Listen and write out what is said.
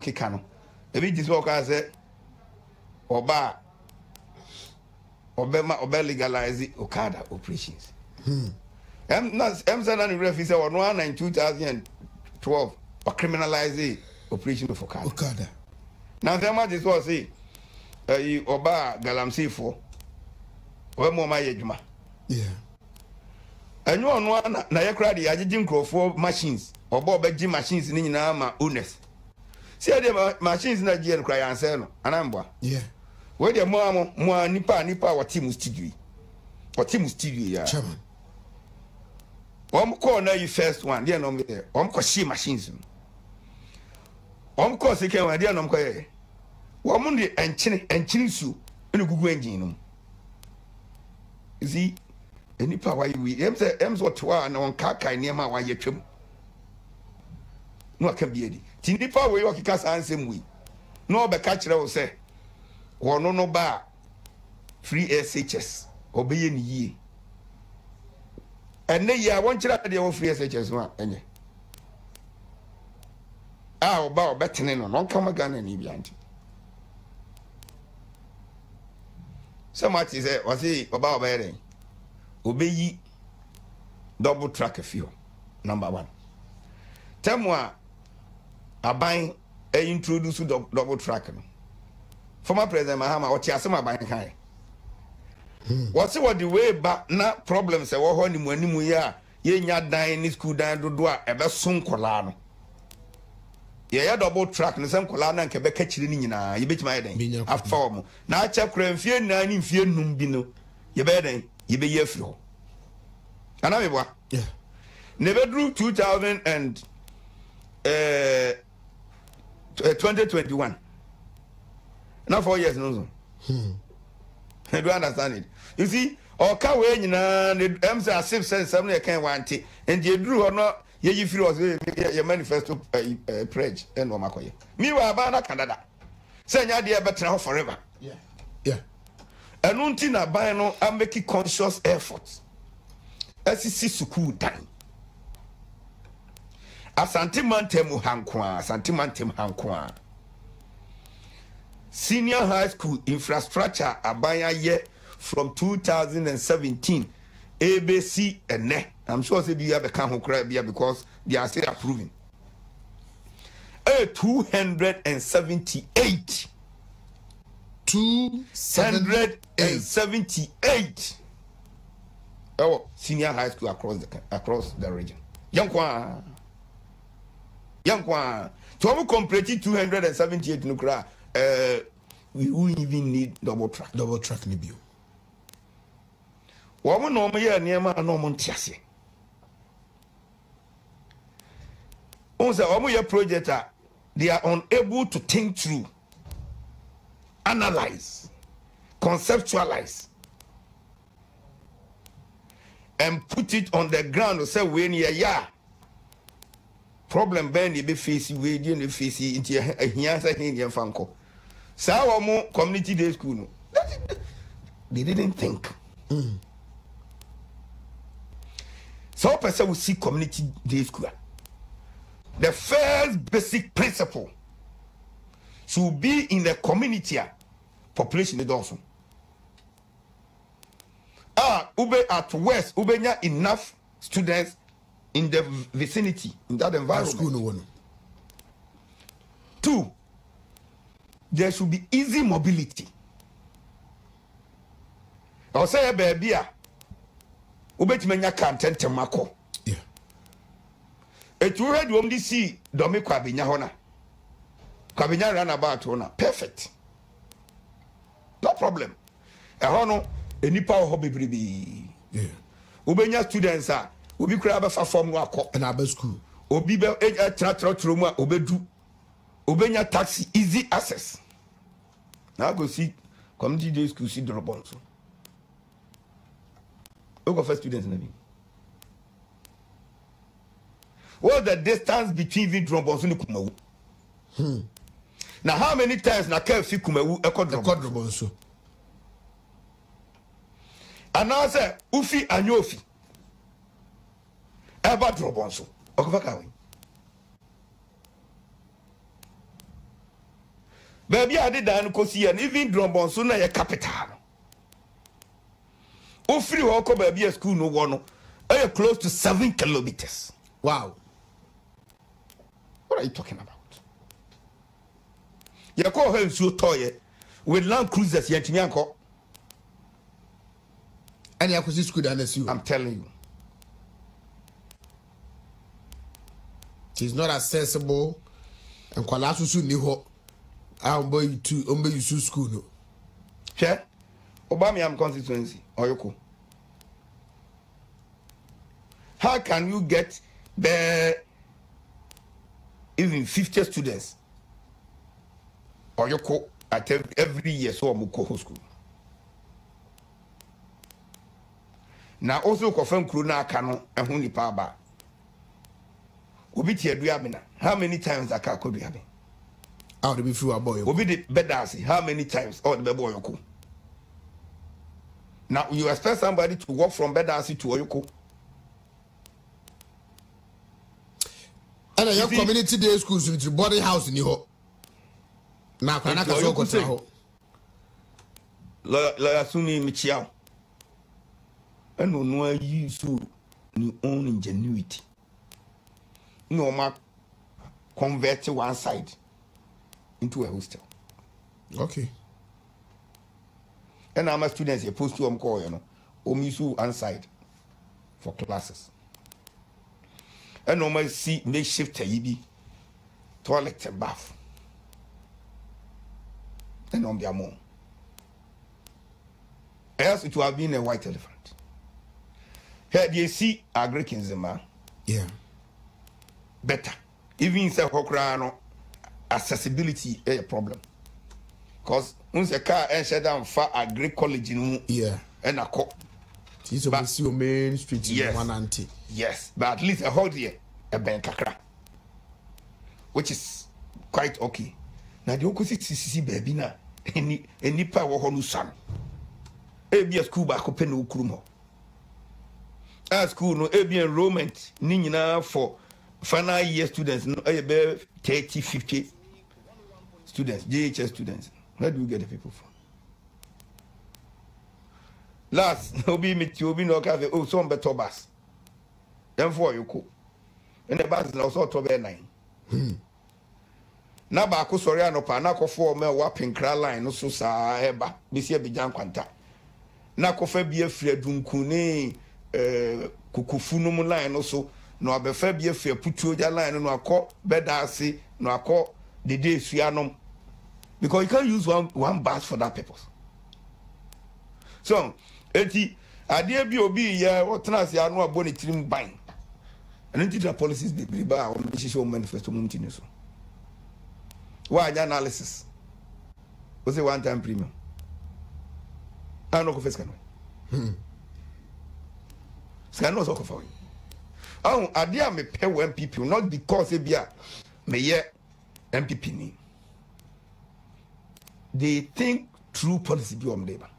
kika no ebi dis work say oba obe legalize Okada operations say na the ref say one in 2012 or criminalize operation of Okada now the man just was say oba galamsey for we mo ma yedwuma enyo ono na ye kra de agigi nkrofo machines oba obegi machines ni nyina ma owners see the machines na je nkra ya answer no anambwa we de mo nipa wa team studio ya chairman call na you first one there no me there ko she machines call second one there no ko ye de enchini su ene gugu engine no you see any power we em so to na on kaka niema wa yetwam no aka biedi ti nipa we okika sansem we no be ka kire wo se wono no ba free SHS obeye ni yie enne ya won kire de wo free SHS no enye oba obetene no kama Ghana ni bianti somebody say wasi oba obere obeyi double track fuel number 1 temwa aban introduce double track no former president Mahama o ti asema aban kan what's what the way back na problems e wo ho ni mu animu ya ye nya dan ni school dan dodo a ebe son kola no ye double track no sem kola na nke be ka kire ni nyina ye betima ye den afa mo na acha kura mfie na ni mfie num bi no ye be den ye be ye firo ana me bwa never drew 2021 now 4 years no I do understand it. You see, or can we the MC as 7 year can want it, and you drew or not, ye feel was your manifesto pledge and Omakoye. Meanwhile, about Canada. Say, ya dear better forever. Yeah. And until buy no, I'm making conscious efforts. SEC Suku time. Asantimantem Hankwa. Senior high school infrastructure abaya ye from 2017 ABC and ne. I'm sure they be have a can because they are still approving. 278. 278. Oh, senior high school across the region. Young Kwan. To complete 278 nukra. We won't even need double track nibio. Woman no me near my normal tiasi. On the project, they are unable to think through, analyze, conceptualize, and put it on the ground to say when ya problem ben be face we dey face into here say here fanko. Sawa mo community day school no. They didn't think. So person will see community day school. The first basic principle should be in the community population is also. Ube at West, Ubenya enough students in the vicinity, in that environment. School no. 2, there should be easy mobility. I'll say, baby, Ubetimenya content mako. Yeah. It will read when see Domi Kwabinya Hona. Kwabinya ran about Hona. Perfect. No problem. A hono, any power hobby baby. Yeah. Ubenya students are Ubi crab for form wako and Abbey school. Obi be a trauma obedu. Ubenya taxi easy access. Now go see community day school see drop on so. Go for students na me. What the distance between the drop on so ni Kumawu? Now how many times na can fi Kumawu e ko drop on so? And now say ufi anyofi. Ever drop on so. Okufaka we. baby I did dan ko see and even Drombon so na ye capital o free ho ko baby school no wo no e close to 7 kilometers. Wow. What are you talking about? You call her so toy with Land Cruisers yentimi anko. And you could school than you. I'm telling you. It's not accessible and kwalasu su ni ho. I'm boy to you school no. Che Obamiam constituency Oyoko. How can you get there even 50 students Oyoko at every year so Muko school? Now also confirm crew na kano and huni power. Obi tie duamina. How many times that car could be? How to be through a boy. Obi the bedasi. How many times? Oh, the boy Oyoko. Now you expect somebody to walk from bedasi to Oyoko. And your community day schools with the boarding house in your now can I go Lawyer Suni Michiao. And no use new own ingenuity. No more convert one side into a hostel. Okay. And I'm a student here post to call, you know, omisu one side for classes. And no more see makeshift TIB toilet and bath. And on their mom. Else it would have been a white elephant. Here you see Agrikins, yeah. Better. Even in Hokrano, accessibility is a problem. Because once a car and shut down for agri college, yeah, and a cop. It's a see main street, yes, one auntie. Yes, but at least a whole year, a bank kakra, which is quite okay. Now the opposite CCC baby na any power honu son. A school back open no krumo. A school no a enrollment nina for final year students no a 30, 50 students, JHS students. Where do we get the people from? Last, Obi meet you, Obi no have oh some better bus. Then for you cool. And the bus is also to be 9. Na ba ko sori anopa na ko for me wa pinkra line no so sa eba bi se bijan kwanta. Na ko fa bi afri adunku ne kukufu no mu line no so no abefa bi afri aputuo ja line no akọ bedase no akọ dede suanom. Because you can't use one bus for that purpose. So, eti ade bi obi ye wotena se anu aboni tirim ban. And the policies be ba on the show manifesto mumtini so. Why analysis? Was a one-time premium? I don't know if it's going to. Scan was okay for you. Oh, I dear me pay one people, not because they be a mayor MPP. They think true policy be on labor.